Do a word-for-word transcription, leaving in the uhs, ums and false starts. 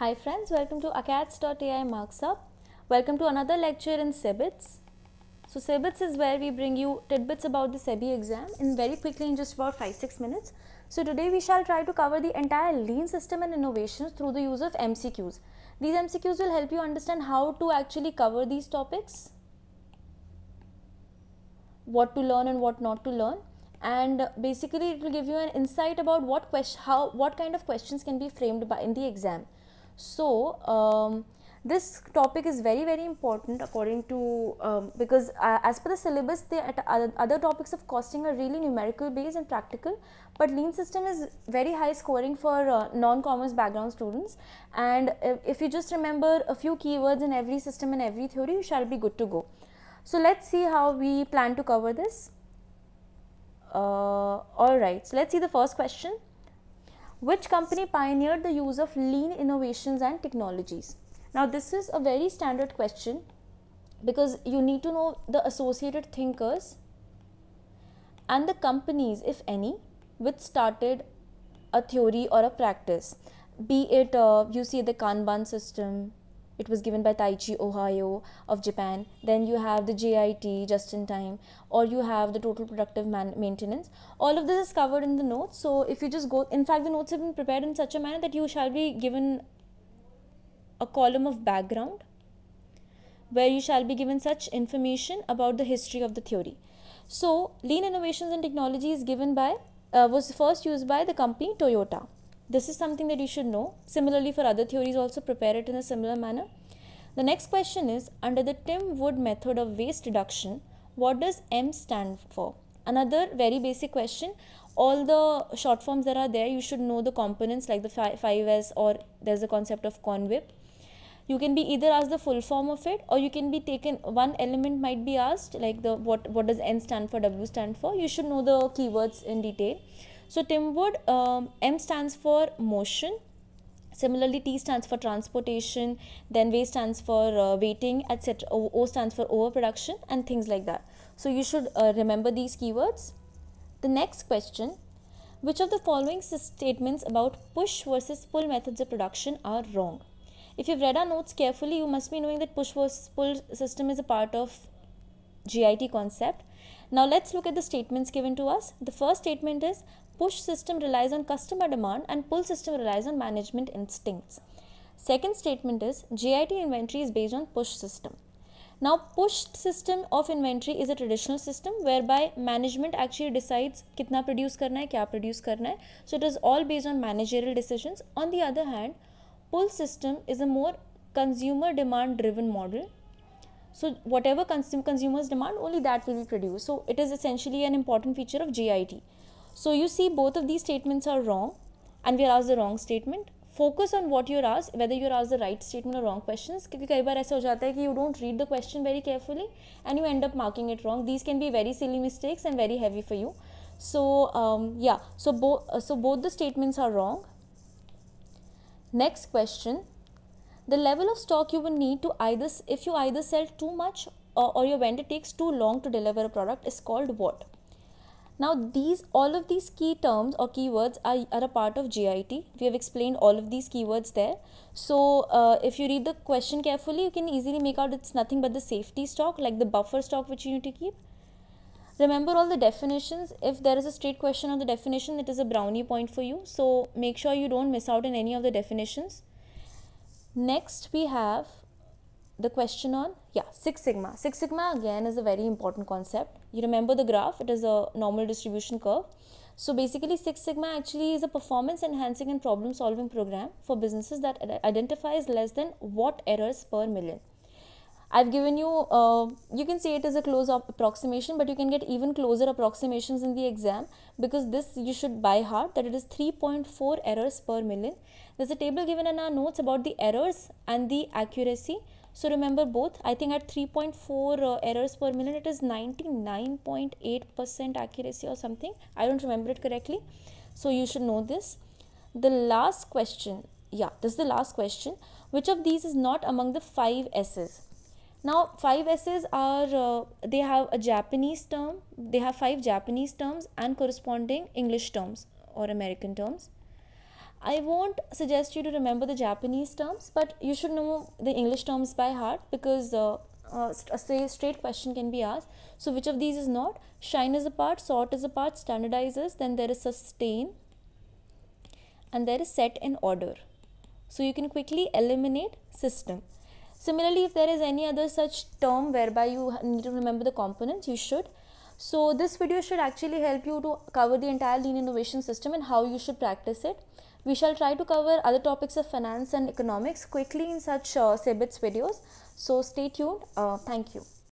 Hi friends, welcome to Acads dot A I MarksUp. Welcome to another lecture in SEBIts. So SEBIts is where we bring you tidbits about the SEBI exam in very quickly in just about five to six minutes. So today we shall try to cover the entire lean system and innovations through the use of M C Qs. These M C Qs will help you understand how to actually cover these topics, what to learn and what not to learn, and basically it will give you an insight about what question, how, what kind of questions can be framed by in the exam. So um, this topic is very very important according to um, because uh, as per the syllabus, the other, other topics of costing are really numerical based and practical, but lean system is very high scoring for uh, non-commerce background students, and if, if you just remember a few keywords in every system and every theory, you shall be good to go. So let's see how we plan to cover this. Uh, Alright, so let's see the first question. Which company pioneered the use of lean innovations and technologies? Now this is a very standard question because you need to know the associated thinkers and the companies, if any, which started a theory or a practice. Be it uh, you see the Kanban system, it was given by Taichi Ohio of Japan. Then you have the J I T, just in time, or you have the total productive man maintenance. All of this is covered in the notes. So if you just go, in fact the notes have been prepared in such a manner that you shall be given a column of background where you shall be given such information about the history of the theory. So lean innovations and technology is given by, uh, was first used by the company Toyota. This is something that you should know. Similarly, for other theories also prepare it in a similar manner. The next question is, under the Tim Wood method of waste reduction, what does M stand for? Another very basic question. All the short forms that are there, you should know the components like the five S, or there's a concept of convip. You can be either asked the full form of it, or you can be taken, one element might be asked like the what, what does N stand for, W stand for. You should know the keywords in detail. So Tim Wood, um, M stands for motion. Similarly, T stands for transportation, then W stands for uh, weighting, et cetera. O, o stands for overproduction and things like that. So you should uh, remember these keywords. The next question, which of the following statements about push versus pull methods of production are wrong? If you've read our notes carefully, you must be knowing that push versus pull system is a part of G I T concept. Now let's look at the statements given to us. The first statement is, push system relies on customer demand and pull system relies on management instincts. Second statement is, G I T inventory is based on push system. Now push system of inventory is a traditional system whereby management actually decides kitna produce karna hai, kya produce karna hai. So it is all based on managerial decisions. On the other hand, pull system is a more consumer demand driven model. So whatever consum consumers demand, only that will be produced. So it is essentially an important feature of G I T. So you see both of these statements are wrong and we are asked the wrong statement. Focus on what you are asked, whether you are asked the right statement or wrong questions. Because कई बार ऐसा हो जाता है कि you don't read the question very carefully and you end up marking it wrong. These can be very silly mistakes and very heavy for you. So um, yeah, so both uh, so both the statements are wrong. Next question. The level of stock you will need to either, if you either sell too much or, or your vendor takes too long to deliver a product, is called what? Now these, all of these key terms or keywords are, are a part of G I T. We have explained all of these keywords there. So uh, if you read the question carefully, you can easily make out it's nothing but the safety stock, like the buffer stock which you need to keep. Remember all the definitions. If there is a straight question on the definition, it is a brownie point for you. So make sure you don't miss out in any of the definitions. Next we have the question on, yeah, Six Sigma. Six Sigma again is a very important concept. You remember the graph, it is a normal distribution curve. So basically Six Sigma actually is a performance enhancing and problem solving program for businesses that identifies less than what errors per million. I've given you, uh, you can say it is a close approximation, but you can get even closer approximations in the exam, because this you should by heart, that it is three point four errors per million. There's a table given in our notes about the errors and the accuracy. So remember both. I think at three point four uh, errors per million, it is ninety-nine point eight percent accuracy or something. I don't remember it correctly. So you should know this. The last question, yeah, this is the last question. Which of these is not among the five S's? Now five S's are, uh, they have a Japanese term, they have five Japanese terms and corresponding English terms or American terms. I won't suggest you to remember the Japanese terms, but you should know the English terms by heart, because uh, uh, a say straight question can be asked. So which of these is not? Shine is a part, sort is a part, standardizes, then there is sustain, and there is set in order. So you can quickly eliminate system. Similarly, if there is any other such term whereby you need to remember the components, you should. So this video should actually help you to cover the entire lean innovation system and how you should practice it. We shall try to cover other topics of finance and economics quickly in such uh, SEBIts videos. So stay tuned. Uh, thank you.